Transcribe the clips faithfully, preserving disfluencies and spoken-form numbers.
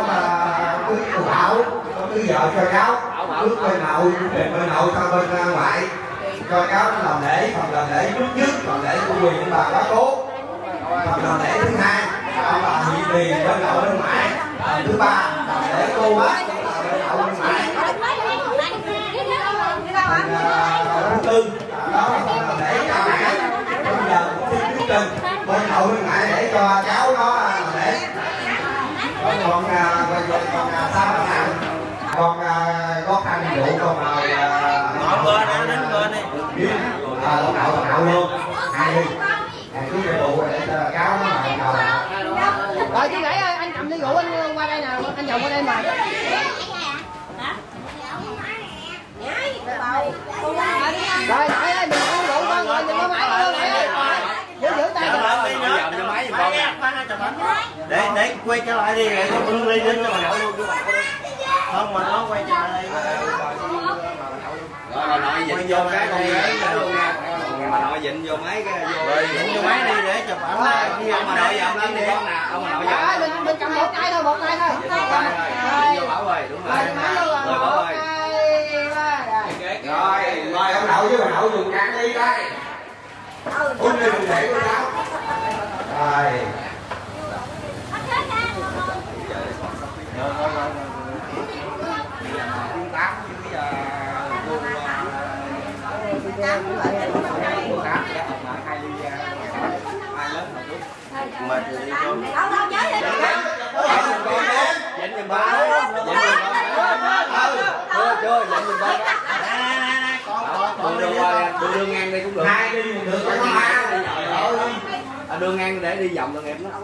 cưới cô Bảo, có cưới vợ cho cháu, trước bên nội, bên nội sau bên ngoại, cho cháu làm lễ, phần làm lễ trước nhất, làm lễ của quyền bà bá cố, phần làm lễ thứ hai, đó là nhị tiền bên nội bên ngoại, phần thứ ba làm lễ cô bác, bên nội bên ngoại, phần thứ tư đó là phần làm lễ cho mẹ, bây giờ cũng xin trước trình bên nội bên ngoại để cho cháu nó làm lễ. Còn còn còn sao mà con có khăn vụ con mời ngọn bên đó đến bên đi à lộn đậu lộn đậu luôn hai đi cứ cái vụ để cho cáo nó mời đầu rồi chú Rể ơi, anh cầm ly rượu anh qua đây nè, anh chồng qua đây mà rồi Rể ơi, đừng uống rượu con rồi đừng có máy đâu Rể ơi, giữ giữ tay để để quay trở lại đi rồi tôi bưng ly đến cho bà nội luôn, không mà nó quay trở lại rồi bà nội dịnh vô cái con ghế luôn nha, bà nội dịnh vô mấy cái vô rồi dịnh vô máy đi để chụp ảnh lại khi ông bà nội dậm lên đi con nè, ông bà nội dậm mình mình cầm một tay thôi, một tay thôi vô Bảo ơi, đúng rồi rồi Bảo ơi rồi mời ông đậu với bà nội dùng cạn ly đây uống ly để của cháu rồi mà thì đi cho dịnh giùm ba dịnh chưa chưa dịnh giùm ba đưa đưa đưa ngang đi cũng được, hai đi được cho nó à, đưa ngang để đi vòng tội nghiệp đó.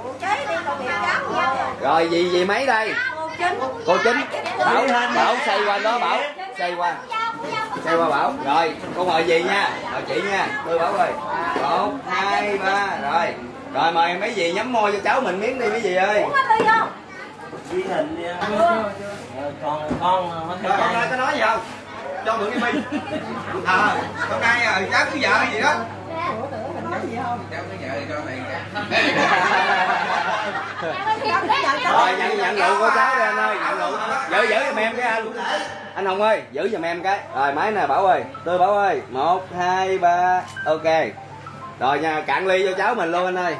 Rồi gì gì mấy đây cô Chính Bảo Bảo xoay qua đó Bảo xoay qua xoay qua Bảo rồi con mời gì nha, mời chị nha, tôi Bảo ơi một hai ba rồi rồi mời mấy gì nhắm môi cho cháu mình miếng đi mấy gì ơi ghi hình đi con con con ơi có nói gì không cho mượn cái pin à con trai rồi cháu cứ vợ hay gì đó cháu cứ vợ cho này rồi nhận nhận rượu của cháu đi anh ơi, nhận rượu giữ giữ giùm em cái anh anh Hồng ơi, giữ giùm em cái rồi máy nè Bảo ơi, tôi Bảo ơi một hai ba ok rồi nha, cạn ly cho cháu mình luôn anh ơi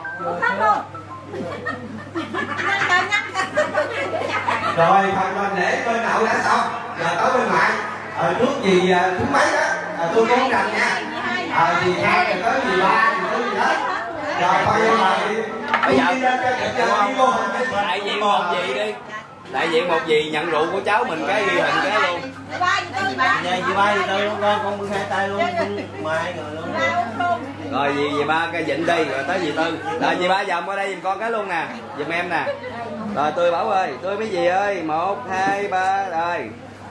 rồi phần mình để bên đậu đã xong giờ tới bên ngoại ờ, trước gì thứ mấy đó à, tôi muốn rành nha à, gì hai rồi tới gì ba gì tới gì hết rồi coi như là bây giờ đại diện một gì đi, đại diện một gì nhận rượu của cháu mình cái ghi hình cái luôn dạ dì ba gì tôi con con bưng hai tay luôn mai người luôn rồi dì dì ba cái dịnh đi rồi tới dì Tư rồi dì ba vòng qua đây giùm con cái luôn nè, giùm em nè rồi tôi Bảo ơi, tôi mấy gì ơi một hai ba rồi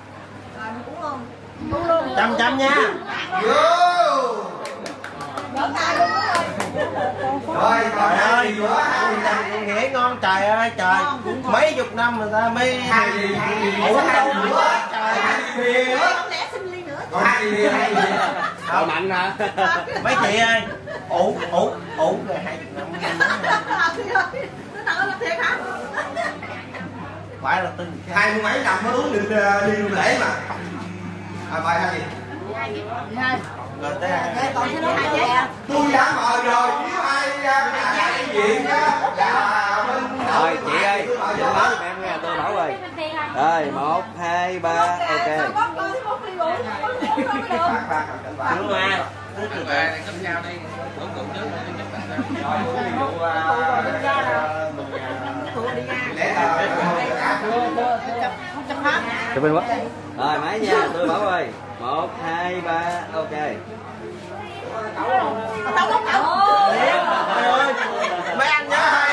chăm chăm nha rồi trời ơi con nghĩa ngon trời ơi trời mấy chục năm người ta mới hai gì hai gì ủa đâu nữa trời hai gì nữa còn hai gì hai gì rồi mạnh hả mấy chị ơi ủ ủ ủ rồi hai chục năm phải là tin hai mươi mấy năm mới uống được đi luôn lễ mà à mời hai gì rồi tới hai tôi đã mời rồi nếu ai đại diện là bên rồi chị ơi chị nói giùm em nghe, tôi Bảo ơi rồi một hai ba ok đúng mà chụp bên quá rồi máy nha, tôi Bảo ơi một hai ba ok mấy anh nhớ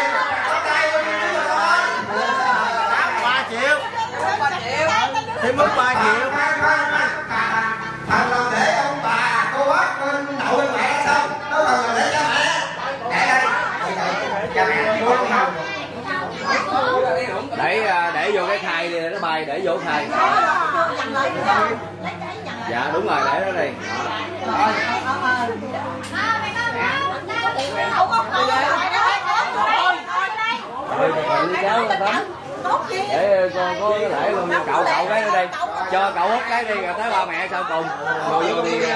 ba triệu thì mất ba triệu thằng làm để ông bà cô bác bên đậu bên mẹ xong nó còn làm để cho mẹ cha mẹ để để vô cái thai đi nó bay để vô thai dạ đúng rồi để đó đi rồi để có lễ luôn, cậu cậu cái đi, cho cậu hút cái đi rồi tới ba mẹ sau cùng, rồi vô đi.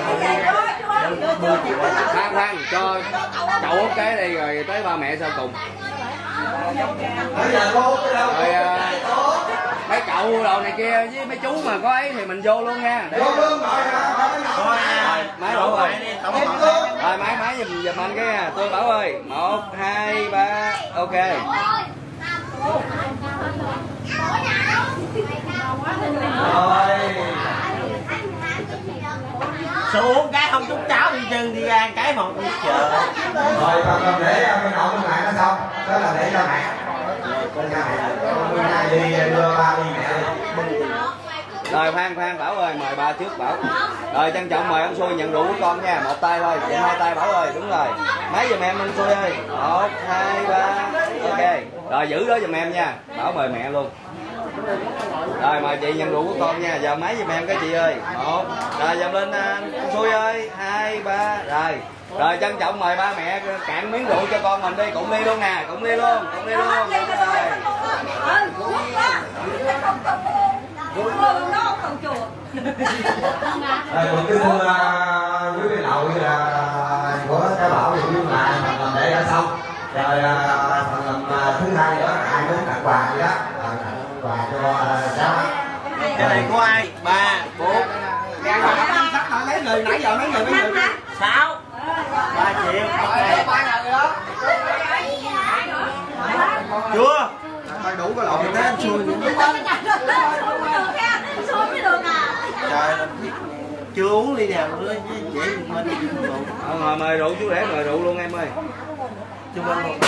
Khoan khoan, cho cậu hút cái đi rồi tới ba mẹ sau cùng. Rồi mấy cậu đồ này kia với mấy chú mà có ấy thì mình vô luôn nha. Vô luôn rồi. Máy đủ rồi. Rồi máy máy giùm giùm anh cái nha. Tôi Bảo ơi. Một, hai, ba. Ok. Rồi. Số uống cái không trúng cháo đi chân đi ăn cái một chờ. Rồi còn còn để bên nội bên ngoài nó xong. Đó là để cho mẹ. Bên nhà mẹ. Bên nhà đi đưa ba đi mẹ đi. Rồi khoan khoan Bảo ơi, mời ba trước Bảo. Rồi trân trọng mời ông Xui nhận rượu của con nha, một tay thôi, nhận hai tay Bảo ơi, đúng rồi. Mấy giùm em anh Xui ơi. Một, hai, ba. Ok. Rồi giữ đó giùm em nha. Bảo mời mẹ luôn. Rồi mời chị nhận rượu của con nha. Giờ máy giùm em cái chị ơi. Một. Rồi dầm lên anh Xui ơi. Hai, ba. Rồi. Rồi trân trọng mời ba mẹ cạn miếng rượu cho con mình đi, cũng đi luôn nè, cũng đi luôn, cũng đi luôn. Rồi. Rồi còn cái thưa quý vị nội là của cháu Bảo thì nhưng mà phần làm để đã xong. Rồi phần làm thứ hai nữa ai muốn tặng quà gì đó, tặng quà cho cháu. Cái này của ai? Ba, bốn. Mấy người nãy giờ mấy người mấy người Sáu. Ba triệu. ba người đó. Chưa? Thôi đủ có lộn thế anh Xui Trời, chưa uống ly nào nữa chị mình. Ngồi mời rượu chú để mời rượu luôn em ơi. Chú Minh một.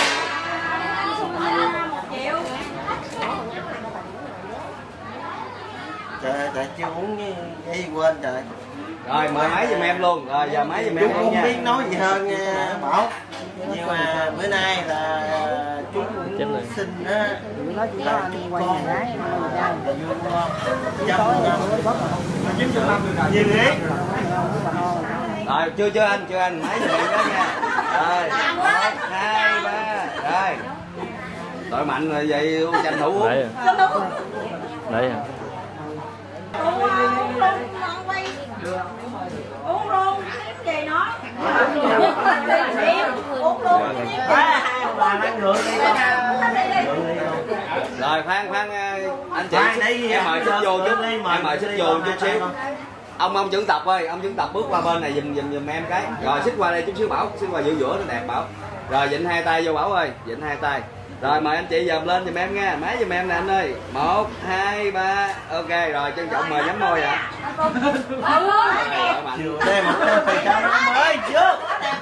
Trời trời chưa uống cái quên trời. Rồi mời máy giùm em luôn. Rồi giờ máy giùm em Chú luôn không nha. biết nói gì hơn nha Bảo. Nhưng mà bữa nay là chú cũng xin á. nói chỉ có anh quay nhà gái Vui con. Chín chục năm rồi. Nhiều nghĩ. Rồi chưa chưa anh, chưa anh, máy giùm em đó nha. Rồi, một, hai, ba. Rồi. Đội mạnh rồi vậy tranh thủ uống. Đấy à. Uống luôn, cái gì nó uống luôn. Bà mang rượu đi. Rồi khoan khoan anh chị, Đấy, em mời xích vô chút, đi, em mời xích vô chút xíu. Ông ông trưởng tập ơi, ông trưởng tập bước qua bên này giùm giùm giùm em cái. Rồi xích qua đây chút xíu Bảo, xích qua giữa giữa nó đẹp Bảo. Rồi vịnh hai tay vô Bảo ơi, vịnh hai tay. Rồi mời anh chị dòm lên giùm em nha, máy giùm em nè anh ơi. Một, hai, ba. Ok rồi trân trọng mời nhắm môi ạ. Đây một cái phải cho nó mới trước.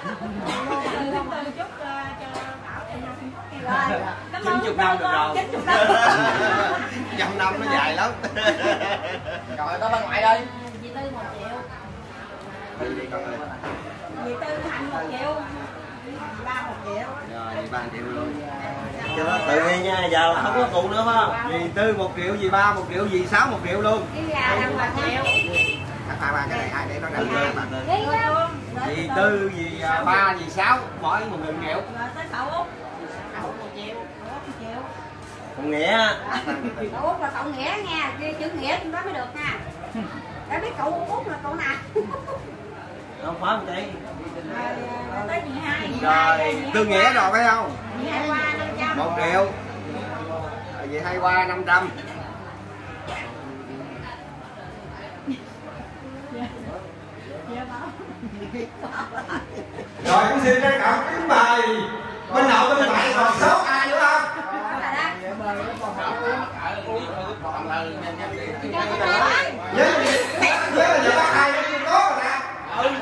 chín chục năm được rồi. Trăm năm nó dài lắm. rồi tới bên ngoài đây. Dì Tư một triệu. Đi con ơi. Dì Tư Hạnh một triệu. Dì Ba một triệu. Rồi ba triệu luôn. Cho nó tự đi nha, giờ không có cụ nữa phải không? Dì Tư một triệu, dì Ba một triệu, dì Sáu một triệu luôn. Cái gà năm một triệu. Ba ba cái này hai để nó đặt lên mà. Đi luôn. Dì Tư, dì Ba, dì Sáu mỗi một người triệu. Rồi tới cậu Út. Cậu một triệu. Cậu Út một triệu. Còn Nghĩa. Cậu Út là cậu Nghĩa nha, ghi chữ Nghĩa trong đó mới được nha. Đã biết cậu Út là cậu nào? Không phải không chị? Rồi tới dì hai, dì hai. Rồi, Tư Nghĩa rồi phải không? Dì hai qua năm trăm. Một triệu. Rồi dì hai qua năm trăm. Rồi cũng xin trân trọng kính mời bên nội bên ngoại còn số ai nữa không? Nhớ nhớ là giờ bác hai nó chưa có rồi nè.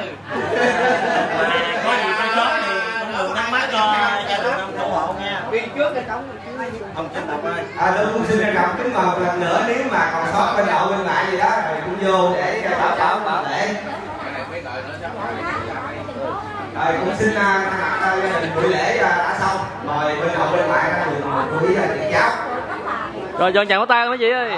Có gì phải chốt thì cũng thắc mắc cho gia đình ông ủng hộ nha. Đi trước cái trống. Ông Trinh Độc ơi. À tôi cũng xin trân trọng kính mời một lần nữa nếu mà còn sót bên nội bên ngoại gì đó thì cũng vô để bảo bảo bảo để. Rồi cũng xin thay mặt gia đình buổi lễ đã xong, mời bên nội bên ngoại ra dùng buổi tiệc cháo. Rồi chọn chàng có tay mấy chị ơi.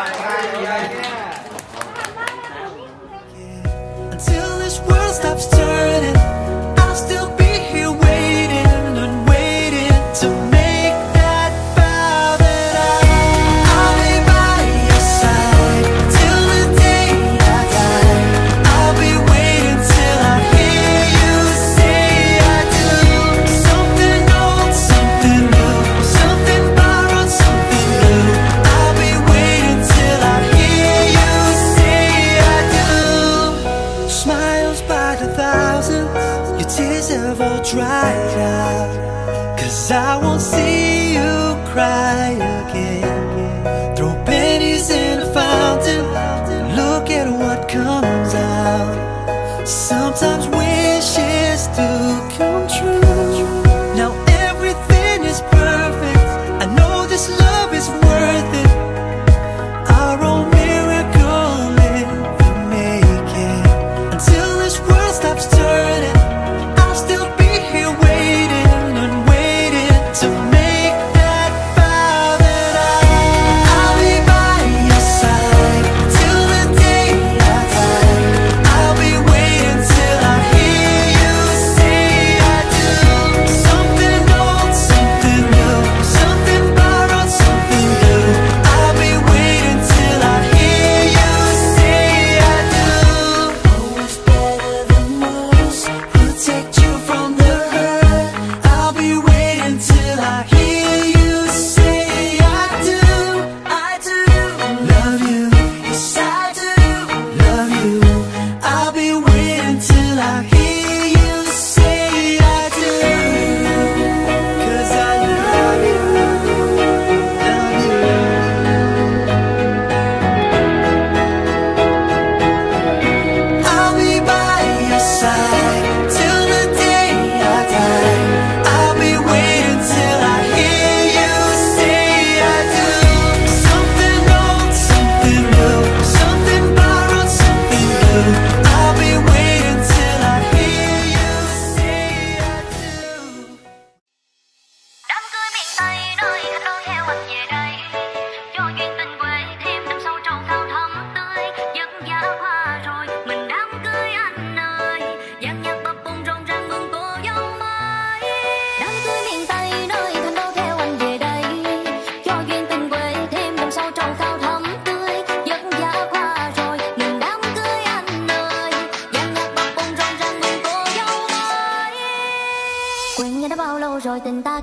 Until this world stops turning, I'll still be here waiting and waiting to make that vow that I, I'll be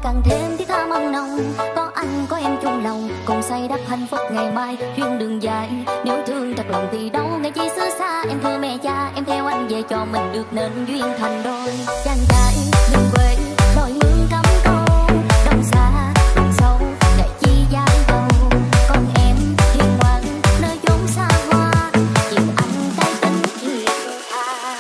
càng thêm thiết tha mong nồng. Có anh có em chung lòng, cùng xây đắp hạnh phúc ngày mai duyên đường dài. Nếu thương thật lòng thì đâu ngày chi xứ xa. Em thưa mẹ cha, em theo anh về cho mình được nên duyên thành đôi. Chàng trai miền quê đồi mương cắm câu, đông xa đường sâu ngày chi dài đầu. Còn em hiền ngoan nơi chốn xa hoa, chịu anh cái tính thiệt tha.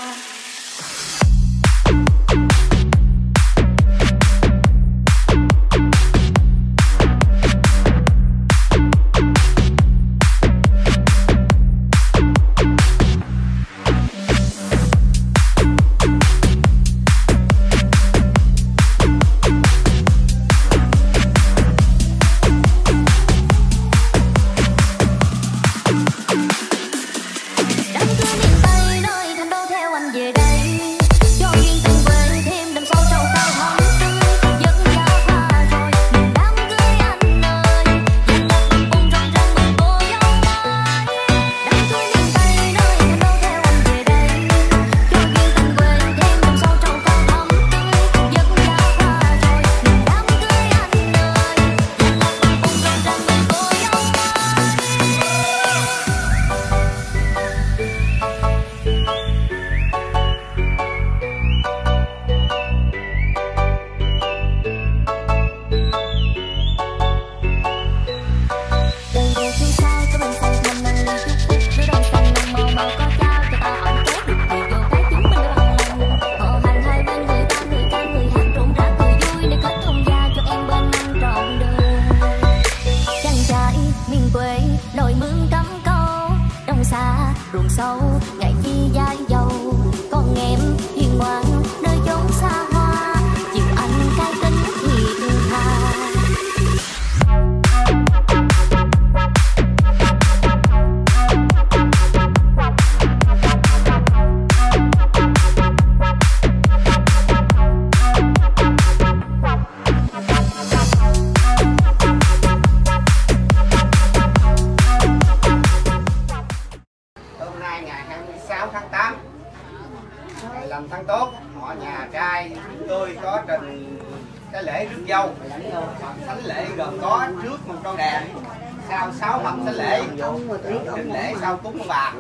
Thánh lễ gồm có trước một con đèn, sau sáu mâm thánh lễ, thánh lễ sau cúng ông bà.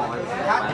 Hết.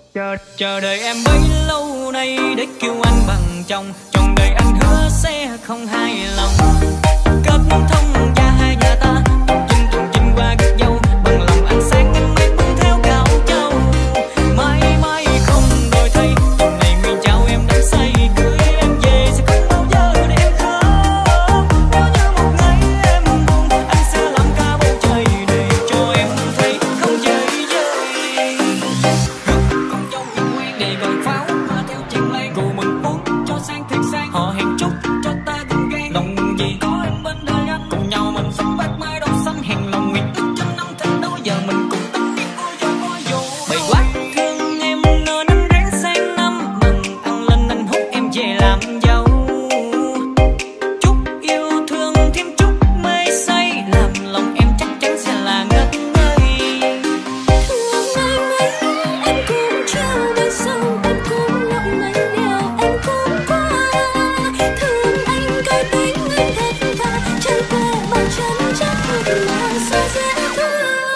Chờ, chờ đợi em bấy lâu nay để kêu anh bằng chồng. Chọn đời anh hứa sẽ không hài lòng. Kết thông gia hai nhà ta tuần chinh tuần chinh qua gật dâu. Bằng lòng anh sáng anh mây bước theo cao châu. Mãi mãi không đổi thay. Chừng này nguyện chào em đắm say. Cưới em về sẽ không bao giờ để em khóc. Nếu như một ngày em buồn anh sẽ làm cả bầu trời để cho em thấy không chơi vơi. Con dâu yêu quen để gọi pháo hoa theo chân lây. Cô mừng muốn cho sang thiệt sang. Họ hẹn chúc cho ta đừng ghen. Lòng gì có em bên đời anh. Cùng nhau mình sống bát mai đâu xanh. Hẹn lòng nguyện ước trăm năm thành đôi. Giờ mình cùng tâm biết vui cho vui vô. Bày quá thương em nên anh ráng sang năm. Mừng ăn lên anh hút em về làm dâu. Chúc yêu thương thêm chút mê say. Làm lòng em chắc chắn sẽ là ngất ngây. Thương anh ấy, em cũng trao đời sau. Em cũng lòng anh nghèo, em cũng qua. Thương anh cái tính anh thật thà. Trải qua bao chân chắc thật mà sao dễ thương.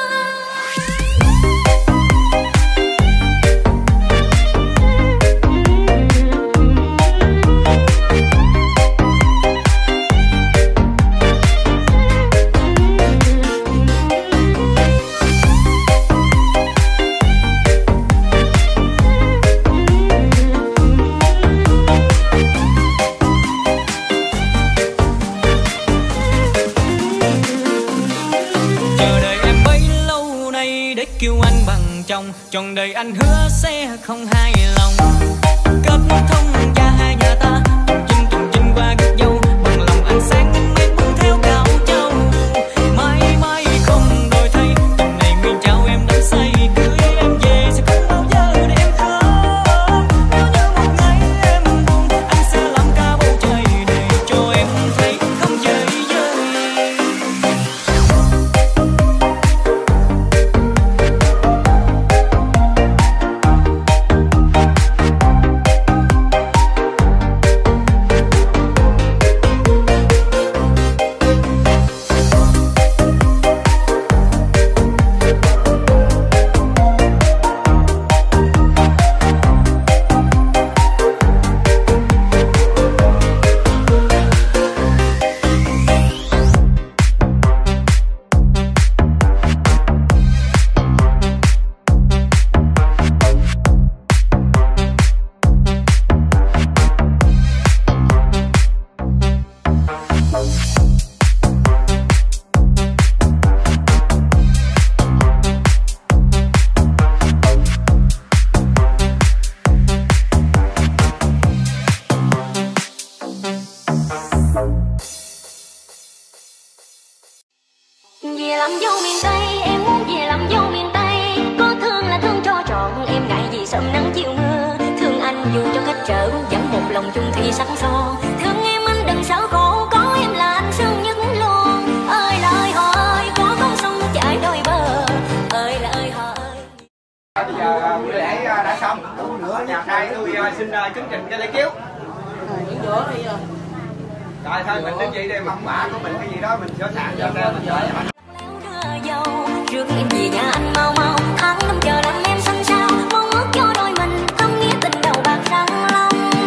Chờ đợi em bấy lâu nay để kêu anh bằng chồng. Trọn đời anh hứa sẽ không hài lòng. Kết thông gia hai nhà ta tuần chinh tuần chinh qua gật dâu. Bằng lòng anh sáng anh mây bước theo cao châu. Mãi mãi không đổi thay. Chừng này nguyện chào em đắm say. Cưới em về sẽ không bao giờ để em khóc. Nếu như một ngày em buồn anh sẽ làm cả bầu trời để cho em thấy không chơi vơi. Về làm dâu miền Tây, em muốn về làm dâu miền Tây. Có thương là thương cho trọn, em ngại gì sớm nắng chiều mưa. Thương anh dù cho cách trở, vẫn một lòng chung thủy sắc son. Thương em anh đừng sợ khổ, có em là anh sương nhất luôn. Ơi là ơi họ ơi, có con sông chảy đôi bờ. Ơi là ơi họ ơi. Bây giờ buổi lễ đã xong. Nữa nhà trai tôi xin chứng trình cho lễ kiếu. Rồi thôi mình đến gì đây, mong quả của mình cái gì đó mình sửa soạn cho ra mình đợi anh. Trước em về nhà anh mau mau, tháng năm chờ đắm em xanh sao. Mong ước cho đôi mình thâm nghĩa tình đầu bạc răng long.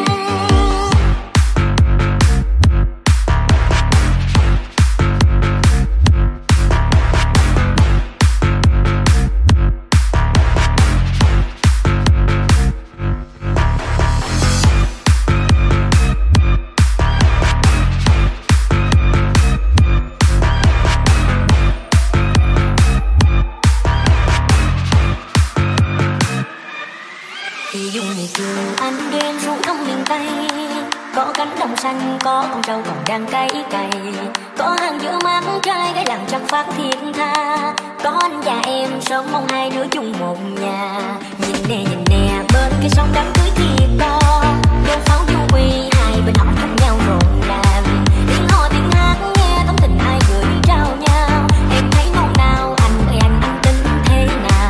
Thì dùng ngày trường anh đưa em xuống đông miền Tây. Có cánh đồng xanh, có con trâu còn đang cày cày. Có hàng giữa mát trai gái làng chắc phát thiên tha. Có anh và em sống mong hai đứa chung một nhà. Nhìn nè nhìn nè bên cái sông đám cưới thiệt to. Đôi pháo du quy hai bên họ thăm nhau rộn ràng. Tiếng hò tiếng hát nghe tấm tình hai người trao nhau. Em thấy nôn nao anh ơi anh anh tính thế nào.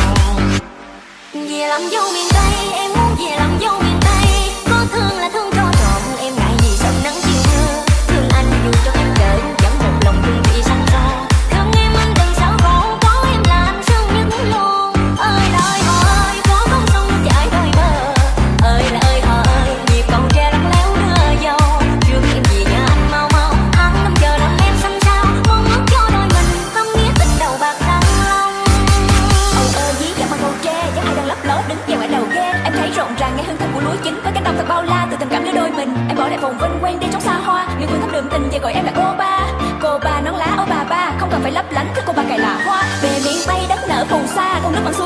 Về làm dâu miền Tây, em muốn về làm dâu miền Tây. Có thương là thương cho trọn, em ngại gì sớm nắng chiều mưa. Thương anh dù cho em đợi, vẫn một lòng chung thủy xanh son. Thương em anh đừng sợ khổ, có em là anh sương nhất luôn. Ơi đời ơi, có con sông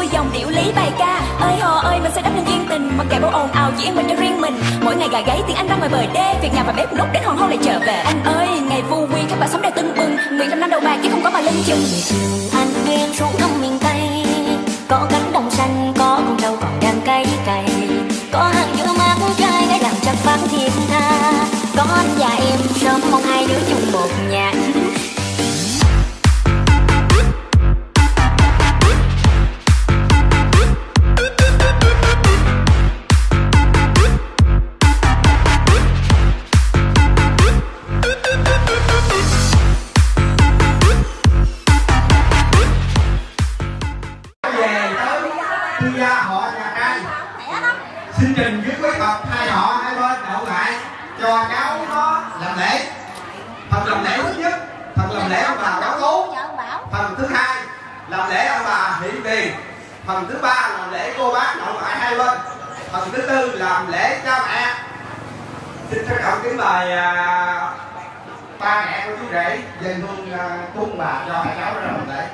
xuôi dòng điệu lý bài ca. Ơi hò ơi mình sẽ đắp lên duyên tình, mặc kệ bao ồn ào chỉ mình cho riêng mình. Mỗi ngày gà gáy tiếng Anh ra ngoài bờ đê, việc nhà và bếp nút đến hoàng hôn lại trở về. Anh ơi ngày vui quy các bạn sống đều tưng bừng, nguyện trăm năm đầu bạc chứ không có mà lưng chừng. Anh đen xuống đông miền Tây, có cánh đồng xanh, có con trâu còn đang cày cày, có hàng dừa mát trái để làm chất phát thiên tha, có anh và em sớm mong hai đứa chung một nhà. Xin trình với quý Phật hai họ hai bên đậu lại cho cháu nó làm lễ. Phần làm lễ thứ nhất, phần làm lễ ông bà báo cố. Phần thứ hai làm lễ ông bà hiện tiền. Phần thứ ba làm lễ cô bác nội ngoại hai bên. Phần thứ tư làm lễ cha mẹ. Xin trân trọng kính mời à, ba mẹ của chú rể dân hương à, cung bà cho hai cháu nó làm lễ.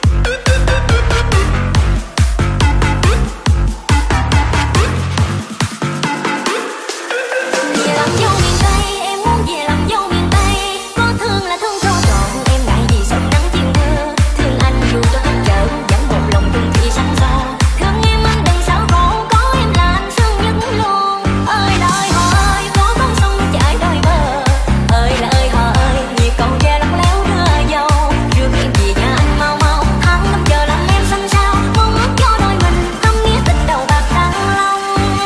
Làm dâu miền Tây, em muốn về làm dâu miền Tây. Có thương là thương cho trọn, em ngại gì sông nắng chiều mưa. Thương anh dù cho cách trở, vẫn một lòng chung thủy sẵn sò. Thương em anh đầy sao khổ, có em là anh sương nhất luôn. Ơi là ơi họ ơi, có con sông chảy đôi bờ. Ơi là ơi họ ơi, nhịp cầu tre lắc léo đưa dâu. Rước em về nhà anh mau mau, tháng năm chờ làm em xanh sao. Mong ước cho đôi mình, thâm nghĩa tình đầu bạc thăng long.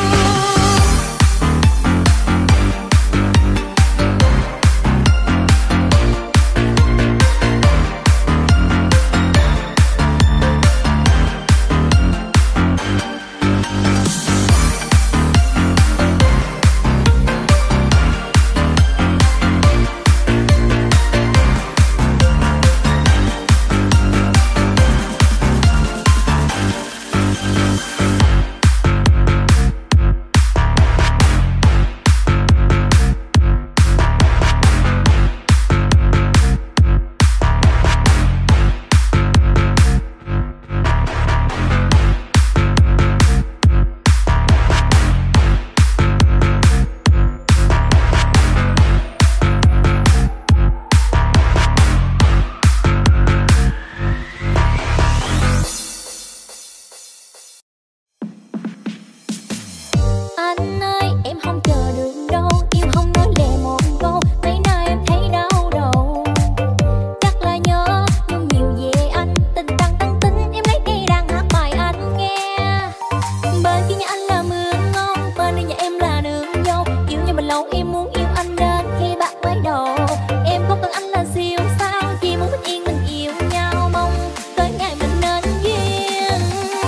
Anh ơi em không chờ được đâu, yêu không nói lệ một câu, mấy nay em thấy đau đầu. Chắc là nhớ nhưng nhiều về anh, tình tăng tăng tính em lấy cây đàn hát bài anh nghe. Bên kia nhà anh là mướn ngon, bên đây nhà em là nương dâu. Yêu nhau mình lâu em muốn yêu anh đến khi bạc mới đầu. Em không cần anh là siêu sao, chỉ muốn bình yên mình yêu nhau, mong tới ngày mình nên duyên.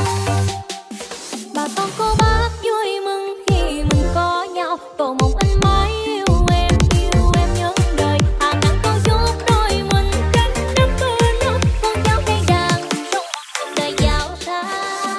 Bà con cô bác vui mừng khi mình có nhau, cầu mong anh mãi yêu em, yêu em nhân đời. Hàng nắng con chúc đôi mình cánh đắp bên nhau, con cháu cây đàn trong một đời giàu sang.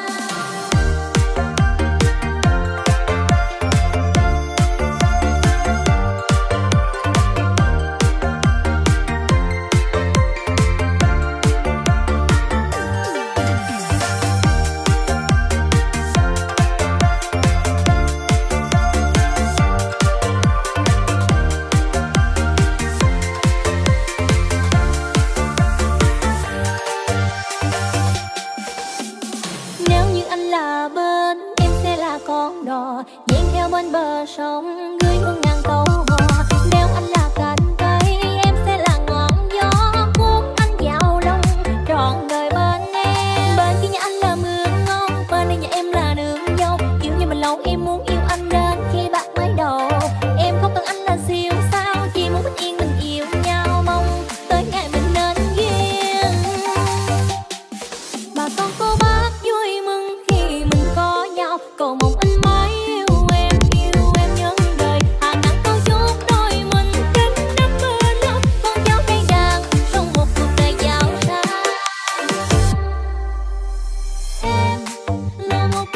Nếu như anh là bên, em sẽ là con đò dang theo bên bờ sông, gửi hương ngàn câu hò. Nếu anh là cành cây, em sẽ là ngọn gió cuốn anh vào lòng trọn đời bên em. Bên kia nhà anh là mướn ngon, bên đây nhà em là nương dâu. Yêu nhau mình lâu em muốn yêu anh đến khi bạc mới đầu. Em không cần anh là siêu sao, chỉ muốn bình yên mình yêu nhau, mong tới ngày mình nên duyên. Bà con cô bác vui mừng khi mình có nhau, cầu mong anh mãi yêu em, yêu em nhân đời. Hàng nắng con chúc đôi mình cánh đắp bên nhau, con cháu cây đàn trong một cuộc đời giàu sang. Em là một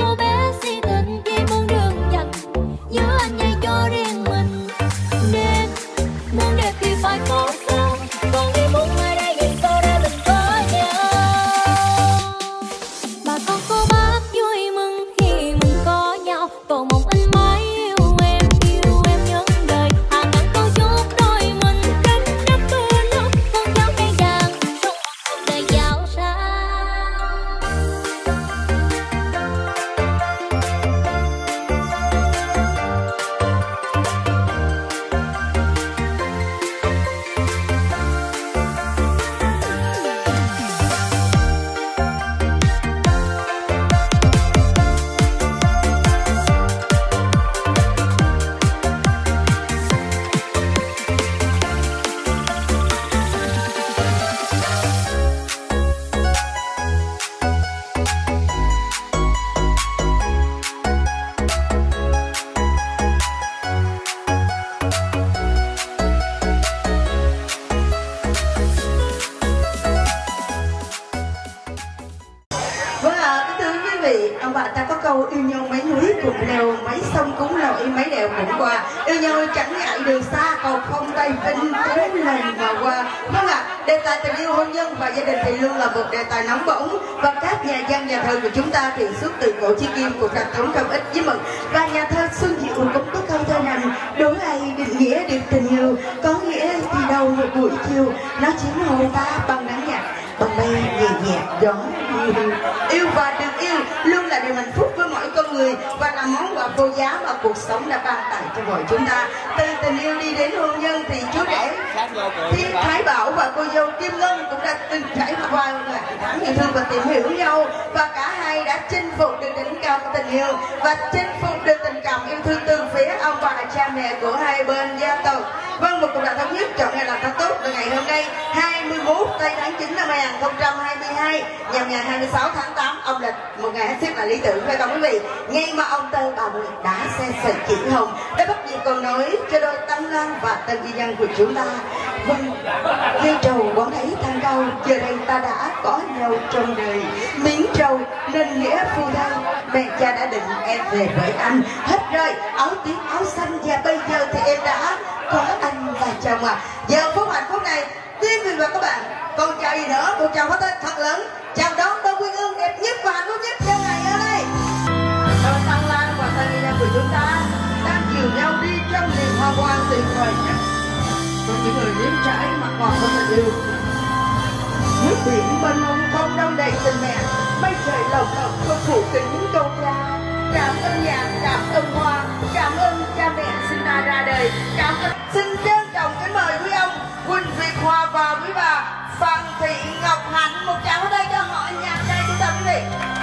vị, ông bà ta có câu yêu nhau mấy núi cùng leo, mấy sông cũng lội, mấy đèo cũng qua. Yêu nhau chẳng ngại đường xa, cầu không tay vinh đến lần mà qua. Vâng ạ, à, đề tài tình yêu hôn nhân và gia đình thì luôn là một đề tài nóng bỏng, và các nhà văn nhà thơ của chúng ta thì suốt từ cổ chí kim cũng đã tốn không ít với mực. Và nhà thơ Xuân Diệu cũng có câu thơ rằng đối ai định nghĩa được tình yêu, có nghĩa thì đâu một buổi chiều nó chiếm hồn ta bằng nắng nhạt, bằng bay nhẹ nhẹ gió yêu. Yêu và được yêu luôn là điều hạnh phúc với mỗi con người, và là món quà vô giá mà cuộc sống đã ban tặng cho mọi chúng ta. Từ tình yêu đi đến hôn nhân thì chú rể Thiên Thái Bảo và cô dâu Kim Ngân cũng đã từng trải qua tháng yêu thương và tìm hiểu nhau, và cả hai đã chinh phục được đỉnh cao của tình yêu và chinh phục được tình cảm yêu thương từ phía ông bà cha mẹ của hai bên gia tộc. Vâng, một cuộc đàm thống nhất chọn ngày làm tháng tốt từ ngày hôm nay hai mươi mốt tây tháng chín năm hai nghìn không trăm hai mươi hai nhằm ngày hai mươi sáu tháng tám âm lịch, một ngày hết sức là lý tưởng phải không quý vị? Ngay mà ông Tơ bà Mười đã xe sợi chỉ hồng đã bắt nhịp cầu nối cho đôi Tăng Lan và Tân Di Nhân của chúng ta. Vâng, như trầu quán thấy than cao, giờ đây ta đã có nhau trong đời. Miếng trầu nên nghĩa phu thê, mẹ cha đã định em về với anh. Hết rồi áo tím áo xanh, và bây giờ thì em đã có anh và chồng à. Giờ phút hạnh phúc này, quý vị và các bạn, còn chờ gì nữa? Một chào có tên thật lớn chào đón đôi quyên ương đẹp nhất và hạnh phúc nhất trong ngày hôm nay. Đôi Tăng Lan và Tân Di Nhân của chúng ta đang dìu nhau đi trong niềm hoa hoa tuyệt vời nhất. Có những người nếm trái mặt ngọt của tình yêu. Nước biển mênh mông không đông đầy tình mẹ, mây trời lồng lộng không phủ kính câu ca. Cảm ơn nhạc, cảm ơn hoa, cảm ơn cha mẹ sinh ta ra đời, cảm ơn. Xin trân trọng kính mời quý ông Quỳnh Việt Hòa và quý bà Phan Thị Ngọc Hạnh. Một tràng ở đây cho họ nhạc đây chúng ta quý vị.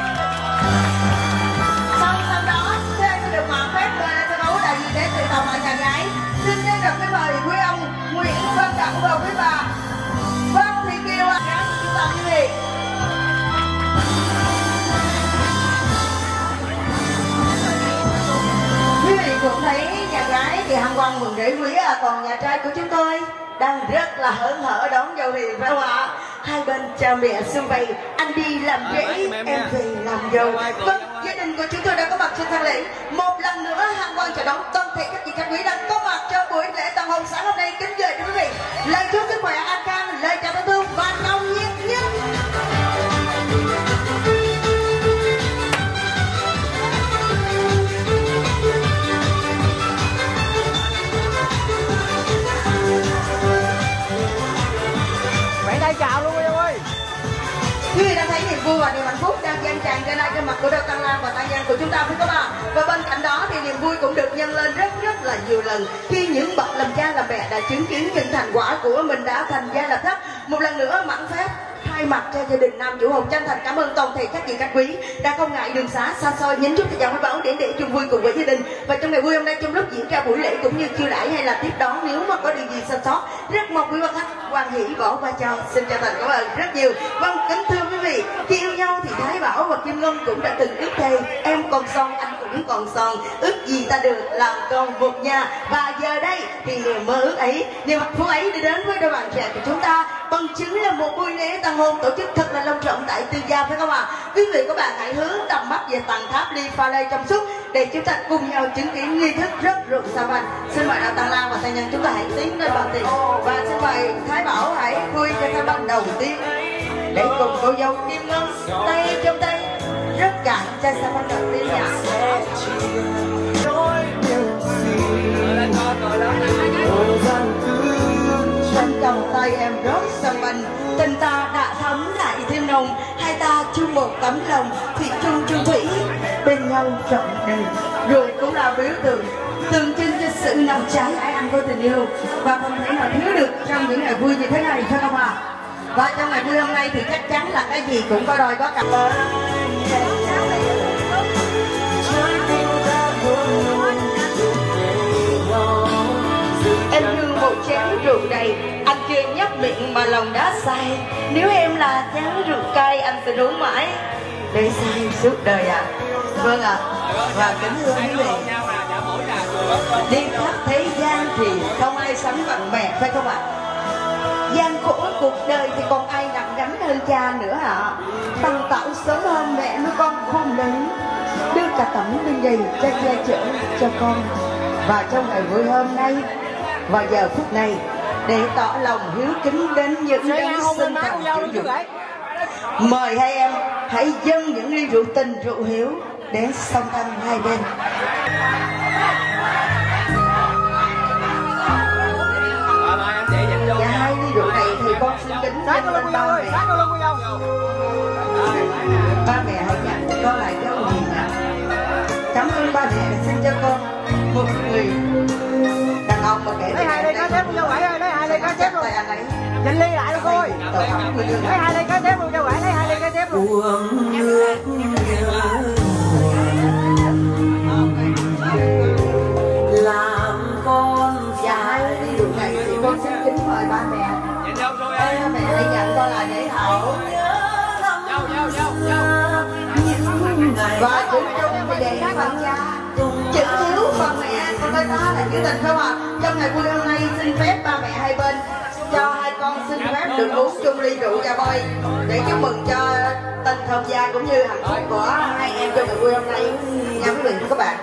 Sau sau đó thế sẽ được mạo phép lên sân khấu đại diện đến từ tàu mọi nhà gái. Xin trân trọng kính mời quý ông Nguyễn Văn Đặng và quý bà Phan Thị Kiều ạ. Chúng ta quý vị. Quý vị cũng thấy nhà gái thì hăng hoan mừng rễ quý à, còn nhà trai của chúng tôi đang rất là hớn hở đón dâu hiền phải không ạ? Hai bên cha mẹ xung vầy, anh đi làm rể, em về làm dâu. Vâng, gia đình của chúng tôi đã có mặt trên thang lễ. Một lần nữa hăng hoan chào đón toàn thể các vị khách quý đang có mặt cho buổi lễ tân hôn sáng hôm nay. Kính gửi đến quý vị lời chúc sức khỏe an khang, lời chào thân thương và nồng nhiệt nhất. Chào luôn em ơi. Quý vị đã thấy niềm vui và niềm hạnh phúc đang dâng tràn trên ai trên mặt của đôi Tăng Lan và Tăng Nhân của chúng ta phải không ạ? Và bên cạnh đó thì niềm vui cũng được nhân lên rất rất là nhiều lần khi những bậc làm cha làm mẹ đã chứng kiến những thành quả của mình đã thành gia lập thất. Một lần nữa mãn phép thay mặt cho gia đình Nam Chủ Hồng chân thành cảm ơn toàn thể các vị khách quý đã không ngại đường xá xa xôi nhấn chút thời gian mới báo đến để chung vui cùng với gia đình. Và trong ngày vui hôm nay, trong lúc diễn ra buổi lễ cũng như chiêu đãi hay là tiếp đón, nếu mà có điều gì sai sót, rất mong quý bà khách hoan hỷ bỏ qua cho. Xin chân thành cảm ơn rất nhiều. Vâng, kính thưa quý vị, khi yêu nhau thì Thái Bảo và Kim Ngân cũng đã từng ước thề em còn son anh cũng còn son, ước gì ta được làm con một nhà. Và giờ đây thì niềm mơ ước ấy, niềm hạnh phúc ấy đi đến với đôi bạn trẻ của chúng ta bằng chứng là một buổi lễ tân hôn tổ chức thật là long trọng tại Tư Gia phải không ạ? Quý vị các bạn hãy hướng tầm mắt về tầng tháp ly pha lê trong suốt để chúng ta cùng nhau chứng kiến nghi thức rất rộn sao anh. Xin mời đạo Tăng Lan và Tăng Nhân chúng ta hãy tiến lên bàn tiệc và xin mời Thái Bảo hãy khui cho cái băng đầu tiên để cùng cô dâu Kim Ngân tay trong tay rất cạn chai sa băng đầu tiên nha. Trên vòng tay em rót sân banh, tình ta đã thấm lại thêm nồng, hai ta chung một tấm lòng thủy chung chung thủy bên nhau trọn đời. Rồi cũng là biểu tượng tượng trưng cho sự nồng cháy ái ăn của tình yêu và không thể nào thiếu được trong những ngày vui như thế này phải không ạ? Và trong ngày vui hôm nay thì chắc chắn là cái gì cũng có đôi có cặp. Em thương một chén rượu đầy, anh chưa nhấp miệng mà lòng đã say. Nếu em là chén rượu cay, anh sẽ uống mãi để say suốt đời ạ. À. Vâng ạ. À. Và kính thưa quý vị, đi khắp thế gian thì không ai sánh bằng mẹ phải không ạ? À? Gian khổ cuộc đời thì còn ai nặng gánh hơn cha nữa hả? À? Tăng tạo sớm hơn mẹ nuôi con khôn lớn, cả tấm lưng gầy che che chở cho con. Và trong ngày vui hôm nay, vào giờ phút này, để tỏ lòng hiếu kính đến những đấng sinh thành chủ dưỡng, mời hai em hãy dâng những ly rượu tình rượu hiếu đến song thân hai bên. Và hai ly rượu này thì con xin kính dâng lên ba mẹ. Ba mẹ hãy nhận con là cháu hiền ạ. Cảm ơn ba mẹ đã sinh cho con một người đàn ông mà kể lấy hai ly cá chép luôn cho quậy ơi, lấy hai ly cá chép luôn. Dành ly lại luôn cô ơi. Lấy hai ly cá chép luôn cho quậy, lấy hai ly cá chép luôn. Làm con trai đi đường này thì con xin kính mời ba mẹ. Ê, mẹ hãy nhận con là Nhảy Hậu. Và chữ chung thì để phần cha, chữ hiếu phần mẹ, con nói ta là chữ tình không ạ? Trong ngày vui hôm nay xin phép ba mẹ hai bên cho hai con xin phép được uống chung ly rượu trà bôi để chúc mừng cho tình thông gia cũng như hạnh phúc của hai em trong ngày vui hôm nay nha quý vị và các bạn.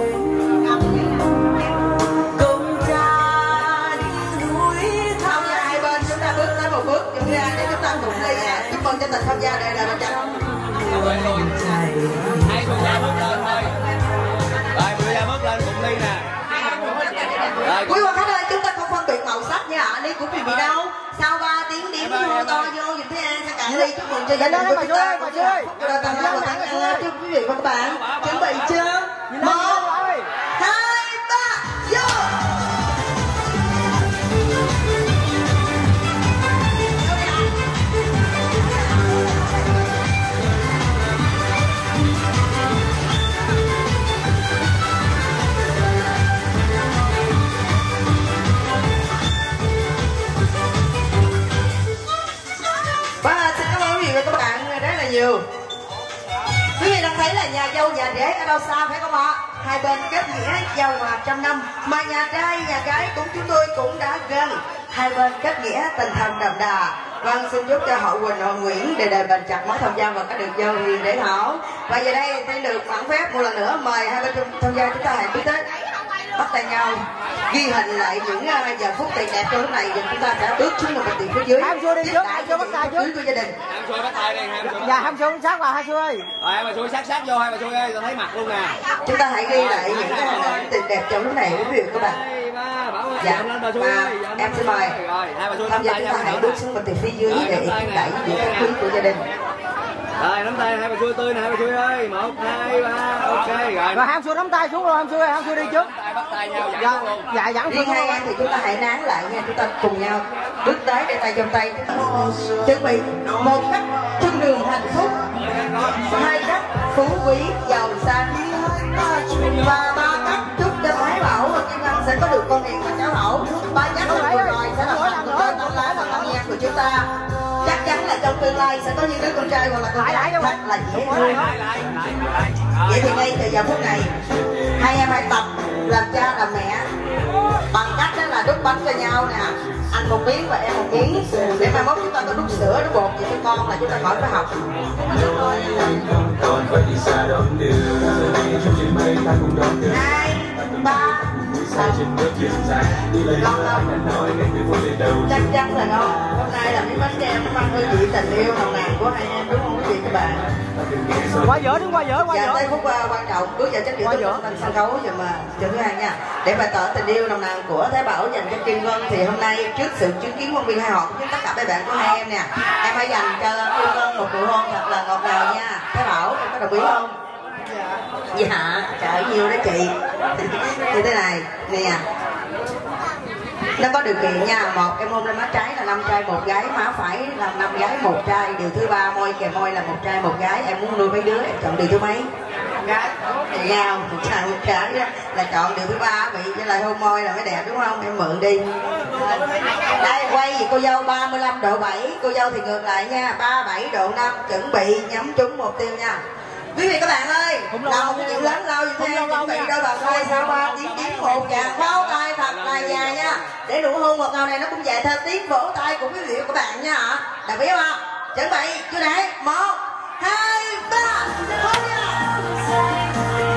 Thông gia hai bên chúng ta bước tới một bước chúng ta để chúng ta cùng ly chúc mừng cho tình thông gia đời đời bền chặt. Hai người ra bước lên thôi. Rồi người ra bước lên cùng ly nè. Quý quan khách ơi, chúng ta không phân biệt màu sắc nha, ly của quý vị đâu. Sau ba tiếng điểm hô to vô dùm thế an sẽ cạn ly chúc mừng cho gia đình của chúng ta. Rồi tầm năm một tháng ăn chúc quý vị và các bạn chuẩn bị chưa? Một, hai, ba, vô. Các bạn rất là nhiều. Quý vị đang thấy là nhà dâu nhà rể ở đâu xa phải không ạ? Hai bên kết nghĩa giàu hòa trăm năm, mà nhà trai nhà gái cũng chúng tôi cũng đã gần. Hai bên kết nghĩa tình thầm đậm đà. Vâng, xin chúc cho hậu Quỳnh hậu Nguyễn đời đời bền chặt mối thông gia và các được dâu hiền để thảo. Và giờ đây xin được mãn phép một lần nữa mời hai bên thông gia chúng ta hãy bước tới bắt tay nhau ghi hình lại những giờ phút tuyệt đẹp trong lúc này. Giờ chúng ta sẽ bước xuống một bàn tiệc phía dưới. Ham xui đi trước, ham xui bắt tay trước. Của gia đình. Ham xui bắt tay đi, ham xui. Dạ ham xui sát vào hai xui ơi. Rồi hai bà xui sát sát vô hai bà xui ơi, tôi thấy mặt luôn nè. Chúng ta hãy ghi lại những cái hình ảnh tuyệt đẹp trong lúc này quý vị các bạn. Dạ, và em xin mời tham gia chúng ta hãy bước xuống bàn tiệc phía dưới để thúc đẩy những cái quý của gia đình. Rồi nắm tay hai bà xui tươi nè hai bà xui ơi, một hai ba, ok rồi. Rồi ham xui nắm tay xuống rồi, ham xui ơi, ham xui đi trước. Bắt tay nhau dạ, dạ dẫn riêng hai em thì chúng ta hãy nán lại nha, chúng ta cùng nhau bước tới để tay trong tay chuẩn bị một cách thiên đường hạnh phúc, hai cách phú quý giàu sang, và ba cách chúc cho Thái Bảo và Kim Anh sẽ có được con hiền và cháu hậu. Ba nhắc là vừa rồi sẽ là phần của tên tâm lá và tâm nhang của chúng ta. Chắc chắn là trong tương lai sẽ có những đứa con trai hoặc là con gái rất là dễ thương. Vậy thì ngay từ giờ phút này hai em hãy tập làm cha làm mẹ bằng cách đó là đút bánh cho nhau nè, anh một miếng và em một miếng, để mai mốt chúng ta có đút sữa đút bột gì cho con là chúng ta khỏi phải học. Hai ba ngon không? Chắc chắn là ngon. Hôm nay là miếng bánh kem mang hương vị tình yêu nồng nàn của hai em đúng không quý vị các bạn? Qua dở đứng qua dở qua dở. Dạ, tới phút quan trọng bước vào chất liệu tôi lên sân khấu giùm mà cho thứ hai nha, để bày tỏ tình yêu nồng nàn của Thái Bảo dành cho Kim Vân. Thì hôm nay trước sự chứng kiến quân viên hai họ với tất cả các bạn của hai em nè, em hãy dành cho Kim Vân một nụ hôn thật là ngọt ngào nha. Thái Bảo em có đồng ý không? Dạ, trời nhiều đó chị. Như thế này nè, nó có điều kiện nha. Một, em hôn lên má trái là năm trai một gái, má phải là năm gái một trai. Điều thứ ba, môi kề môi là một trai một gái. Em muốn nuôi mấy đứa em chọn điều thứ mấy? Gái nhau một trai một gái đó là chọn điều thứ ba. Bị với lại hôn môi là mới đẹp đúng không? Em mượn đi. Đây quay gì cô dâu ba mươi lăm độ bảy, cô dâu thì ngược lại nha, ba mươi bảy độ năm. Chuẩn bị nhắm trúng mục tiêu nha. Quý vị các bạn ơi, là một chuyện lớn lâu như thế, chuẩn bị đôi bàn tay sau ba tiếng tiếng một tràng pháo tay thật là dài nha, để nụ hôn ngọt ngào này nó cũng dài theo tiếng vỗ tay của quý vị và các bạn nha hả? Đồng ý không? Chuẩn bị chưa đấy? Một, hai, ba, thôi nha.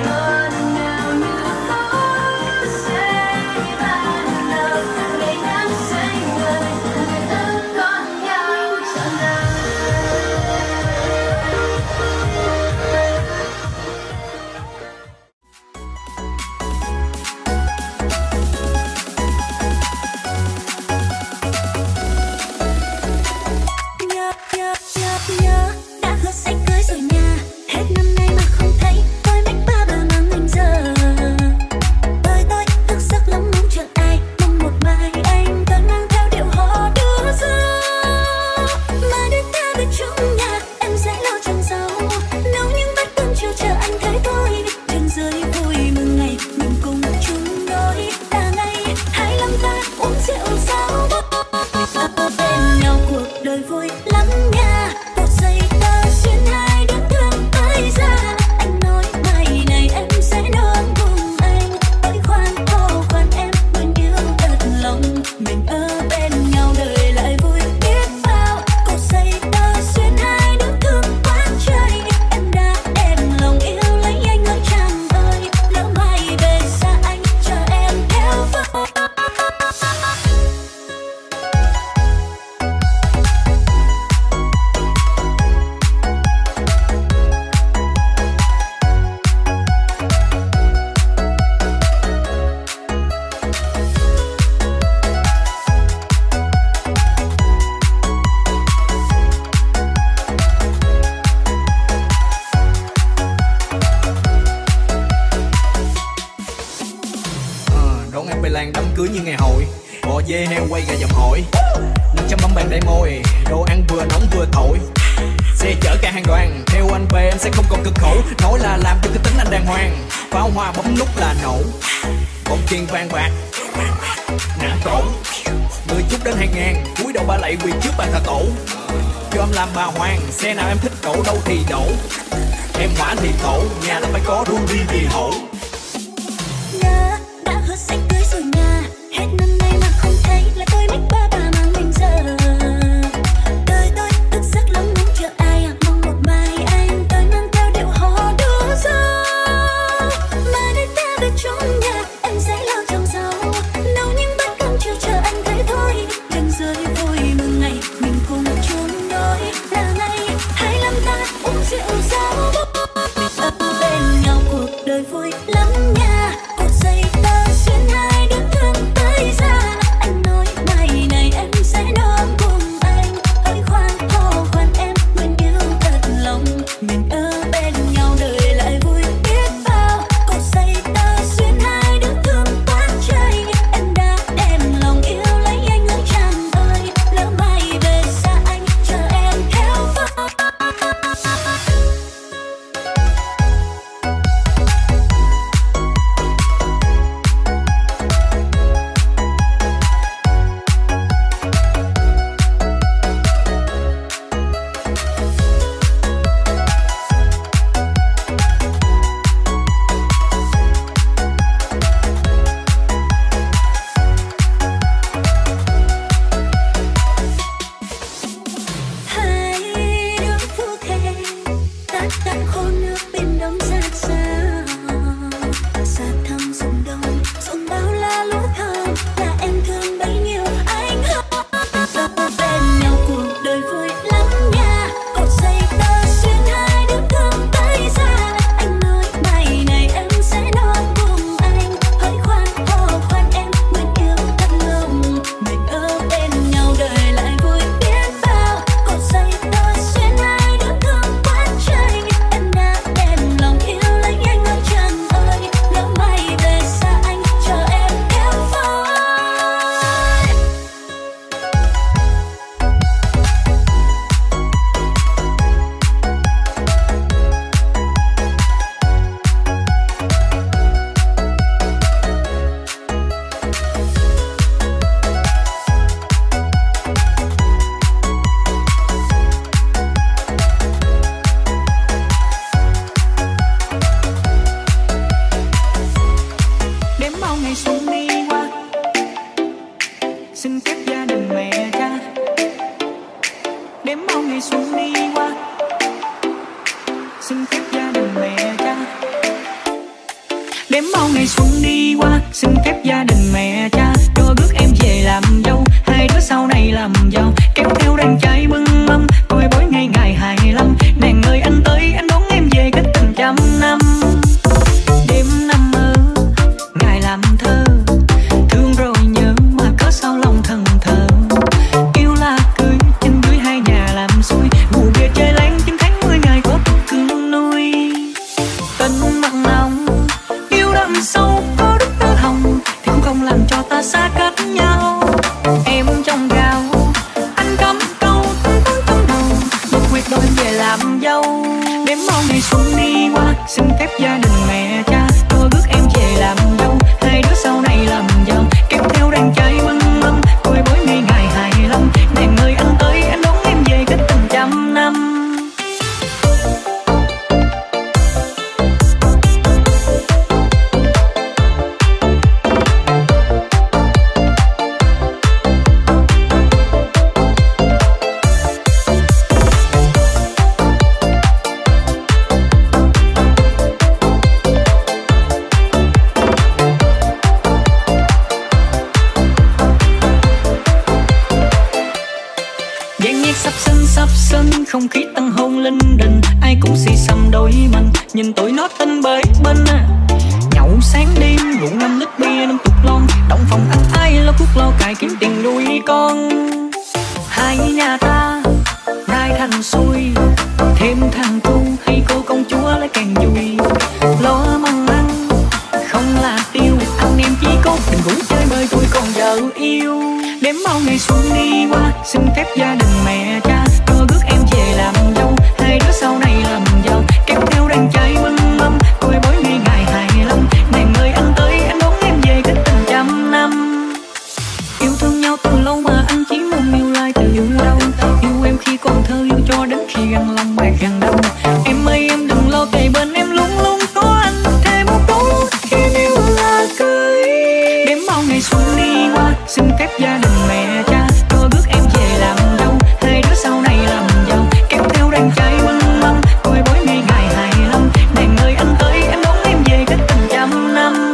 làng đám cưới như ngày hội. Bò dê heo quay gà dầm hội, năm trăm bấm bàn đầy môi, đồ ăn vừa nóng vừa thổi. Xe chở cả hàng đoàn, theo anh về em sẽ không còn cực khổ. Nói là làm cho cái tính anh đàng hoàng, pháo hoa bấm nút là nổ. Bông tiền vàng bạc nặng cổ, người chút đến hàng ngàn, cúi đầu ba lạy quỳ trước bàn thờ tổ. Cho em làm bà hoàng, xe nào em thích đổ đâu thì đổ. Em hỏa thì tổ, nhà là phải có Ruby vì hổ. Nga đã hứa sẽ cưới rồi Nga, hết năm nay mà không thấy là tôi biết ba bà mà mình giờ. Đời tôi thức giấc lắm muốn chờ ai à, mong một mai anh tôi mang theo điệu hò đua gió. Mà đến ta về trong nhà em sẽ lo trồng rau, nấu những bát cơm chiều chờ anh thấy thôi. Đừng rơi vui mừng ngày mình cùng chung đôi, là ngày hai năm ta uống rượu rau. Ở bên nhau cuộc đời vui lắm nha, cột dây tơ xuyên hai đứa thương tới ra. Anh nói ngày này em sẽ đón cùng anh, hơi khoan hò khoan em nguyện yêu thật lòng. Mình ở bên nhau đời lại vui biết bao, cột dây tơ xuyên hai đứa thương quá trời. Em đã đem lòng yêu lấy anh hỡi chàng ơi, lỡ mai về xa anh chờ em theo phó. Hai đứa phu thề tát tát khô nước bên đông xa xa. Xa thăm ruộng đông, ruộng bao la lúa thơm, là em thương bấy nhiêu anh hơn. Ở bên nhau cuộc đời vui lắm nha, cột dây tơ xuyên hai đứa thương tới ra. Anh nói ngày này em sẽ đón cùng anh, hơi khoan hò khoan em nguyện yêu thật lòng. Mình ở bên nhau đời lại vui biết bao, cột dây tơ xuyên hai đứa thương quá trời. Em đã đem lòng yêu lấy anh hỡi chàng ơi, lỡ mai về xa anh chờ em theo phó. Đếm bao ngày xuân đi qua, xin phép gia đình mẹ cha. Đếm bao ngày xuân đi qua, xin phép gia đình mẹ cha. Đếm bao ngày xuân đi qua, xin phép gia đình mẹ cha. Cho bước em về làm dâu, hai đứa sau này làm giàu. Kéo theo đàn trai bưng mâm, coi bói ngày ngày hài lắm. Nàng ơi anh tới, anh đón em về cách tình trăm năm. Đêm năm mơ ngài làm thơ, thương rồi nhớ mà có sao lòng thần thờ. Yêu là cưới trên dưới hai nhà làm xuôi, ngủ về chơi láng chín tháng mười ngày có cuộc cưng nuôi. Tình mặn nồng yêu đậm sâu có đức tơ hồng, thì cũng không làm cho ta xa cách nhau. Em trong gạo anh cắm câu tới tới tâm đầu, một nguyệt đôi về làm dâu. Đếm bao ngày xuân đi qua, xin phép gia đình mẹ cha. Tôi bước em về làm dâu, hai đứa sau này làm giàu. Kéo theo đàn trai bưng mâm, coi bói ngày ngày hài lắm. Nàng ơi anh tới, anh đón em về cách tình trăm năm. Dàn nhạc sắp sân sắp sân, không khí tăng hôn linh đình. Ai cũng xì xăm đôi mình, nhìn tụi nó tinh bới bên. Nhậu sáng đêm rượu năm lít bia năm chục lon, động phòng ăn ai lo cuốc lo cài kiếm tiền nuôi con. Hai nhà ta nay thành xuôi, thêm thằng cu hay cô công chúa lại càng vui. Lo măng ăn không là tiêu, anh em chỉ có đừng ngủ chơi bời. ngày xuân đi qua, xin phép gia đình mẹ cha cho rước em về làm dâu. Hai đứa sau này làm giàu, kéo theo đàn trai mâm mâm, coi bói ngày ngày hài lòng. Nàng ơi anh tới, anh đón em về cách tình trăm năm. Yêu thương nhau từ lâu mà anh chỉ mong yêu lại từ yêu đâu. Yêu em khi còn thơ, yêu cho đến khi gần lòng bạc gần đông. Em ơi em đừng lo, kề bên em luôn luôn có anh. Thêm một câu em yêu là cưới. Đếm bao ngày xuân đi qua, xin phép gia đình mẹ cha cho rước em về làm dâu. Hai đứa sau này làm giàu, kéo theo đàn trai mâm mâm, coi bói ngày ngày hài lòng. Nàng ơi anh tới, em đón em về cách tình trăm năm.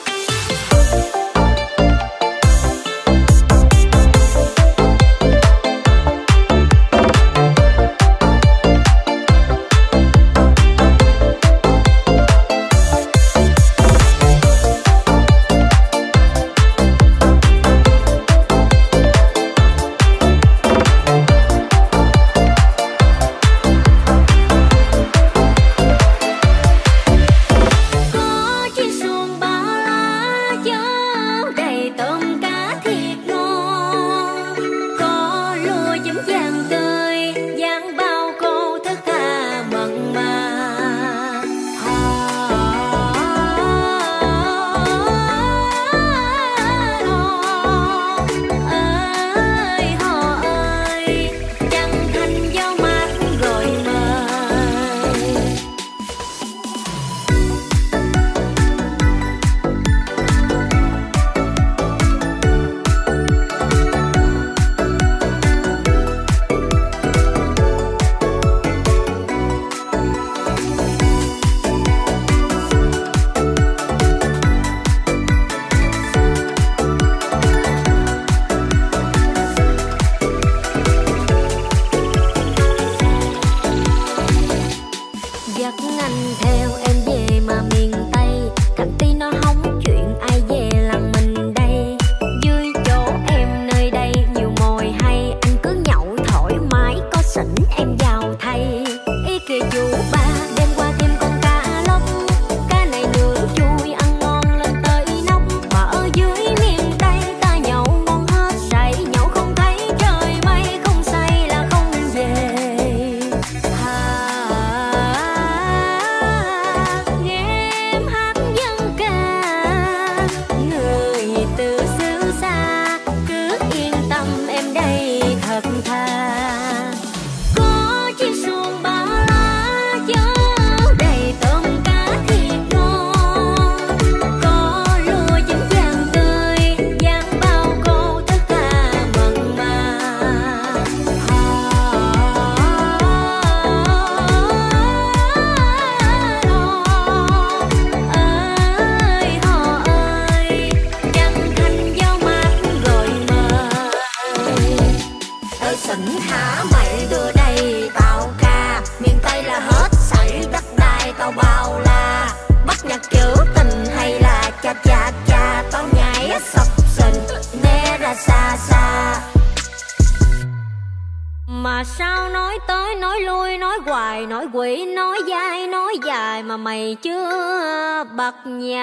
Mà sao nói tới nói lui nói hoài nói quỷ nói dai nói dài mà mày chưa bật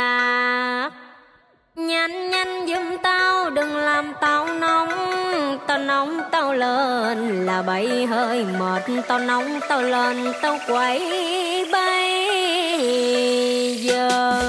nhạc. Nhanh nhanh giùm tao đừng làm tao nóng, tao nóng tao lên là bậy hơi mệt, tao nóng tao lên tao quậy bây giờ.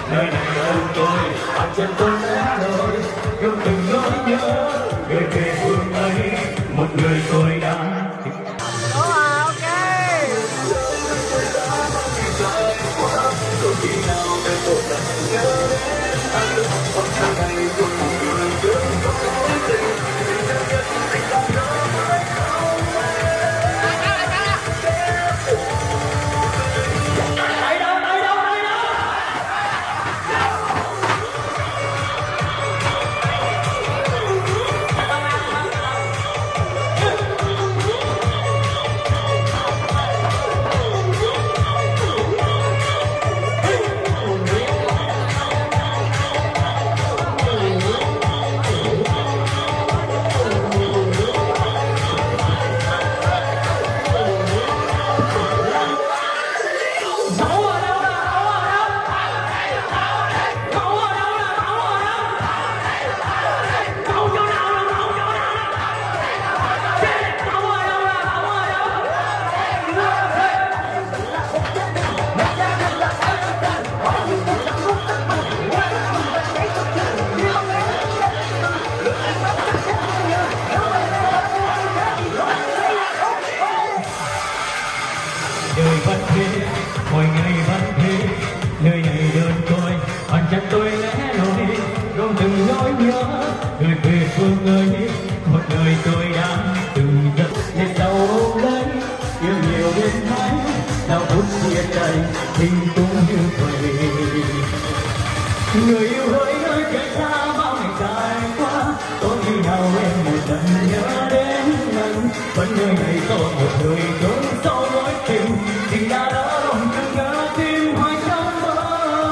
nơi này đâu tôi bàn chân tôi đã rồi yêu từng nỗi nhớ người về phương ấy một người tôi đã đời vẫn thế, mỗi ngày vẫn thế, nơi này đơn côi, bàn chân tôi lẽ loi, gom từng nỗi nhớ, người về phương ấy, một đời tôi đang từng giấc để sau ôm lấy, yêu nhiều đến mấy, đau phút chia tay, tình cũng như vậy. Người yêu hỡi nơi cách xa bao ngày dài qua, có khi nào em một lần nhớ đến anh, vẫn nơi này có một người trốn sau mối tình, tình đã đỡ lòng từng ngỡ tim hoài trong mơ.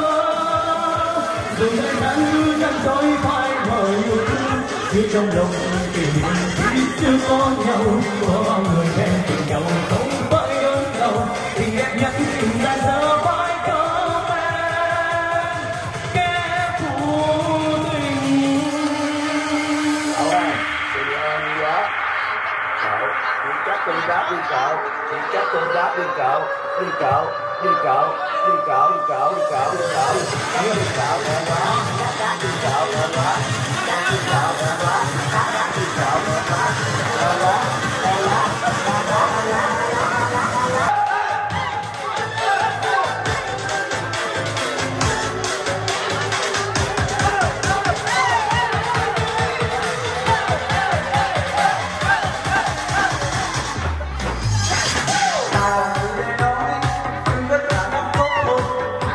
Rồi thời gian cứ dần trôi phai mờ yêu thương, như trong lòng tình khi chưa có nhau, có bao người bên tình nhau không phải đơn đầu, tình đẹp nhất tình ra giờ phải có em kẻ thù tình. Cậu ơi, tình ơn quá. Cậu, đi chắc tôi đáp đi cậu, đi chắc tôi đáp đi cậu, đi cậu, đi cậu, đi cậu, đi cậu, đi cậu, đi cậu, đi cậu, đi cậu, đi cậu, đi cậu, đi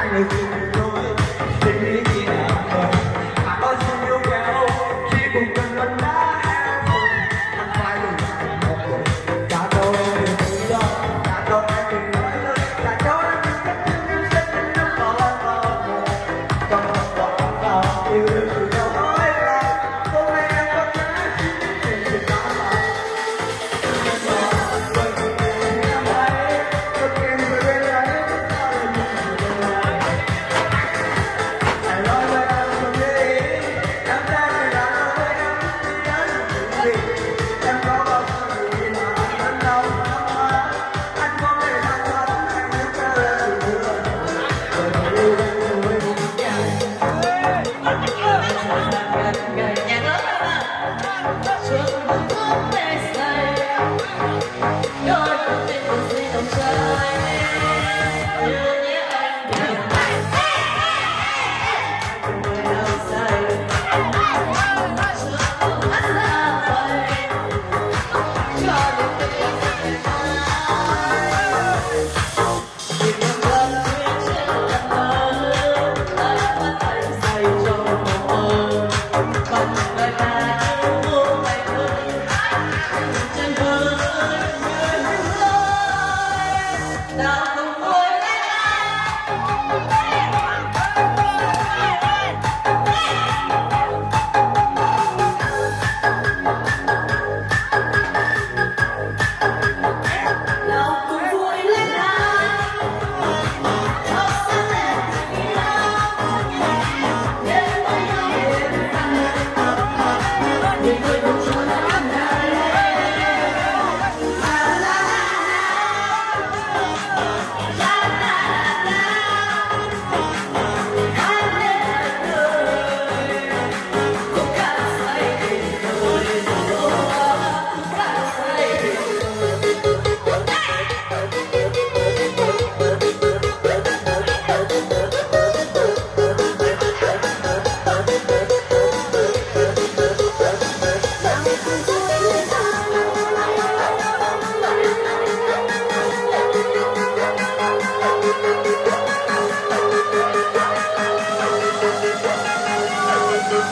Tình lý gì nào mà bao nhiêu yêu kéo khi cùng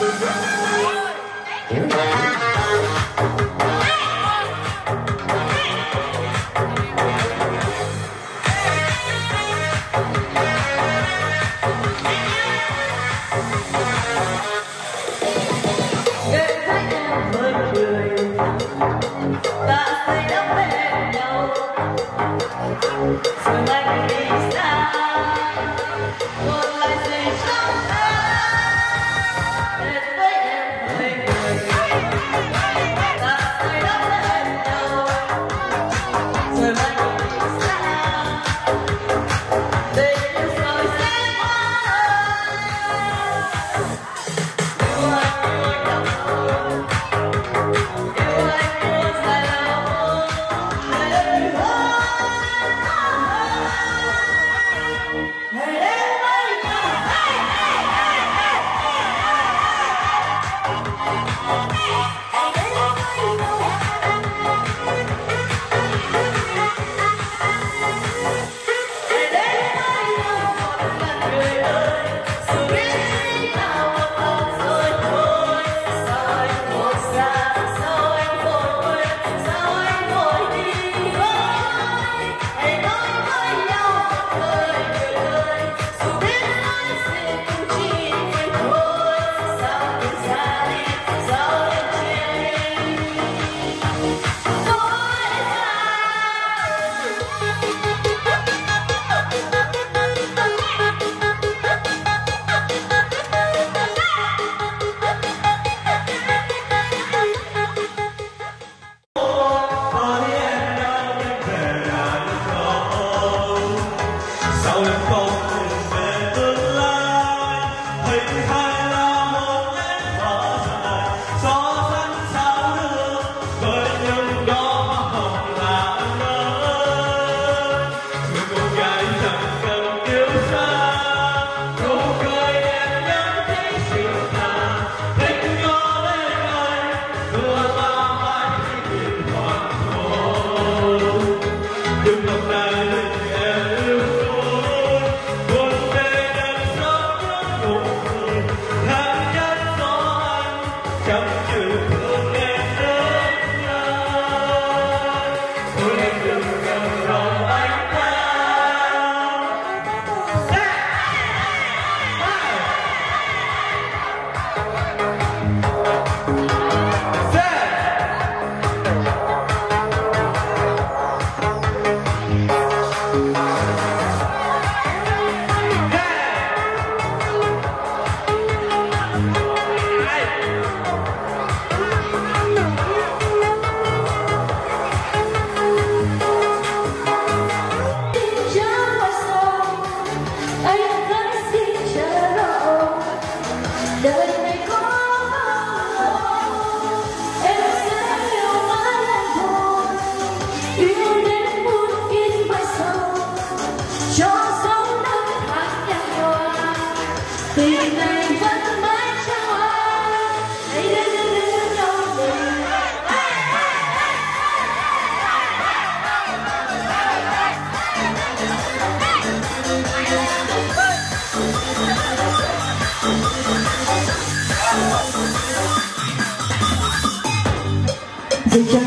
Hãy subscribe